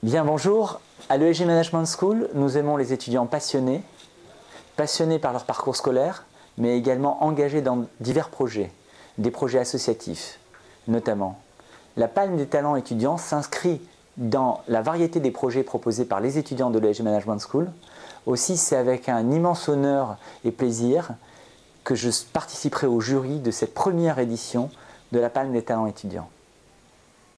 Bien, bonjour. À l'ESG Management School, nous aimons les étudiants passionnés par leur parcours scolaire, mais également engagés dans divers projets, des projets associatifs notamment. La Palme des talents étudiants s'inscrit dans la variété des projets proposés par les étudiants de l'ESG Management School. Aussi, c'est avec un immense honneur et plaisir que je participerai au jury de cette première édition de la Palme des talents étudiants.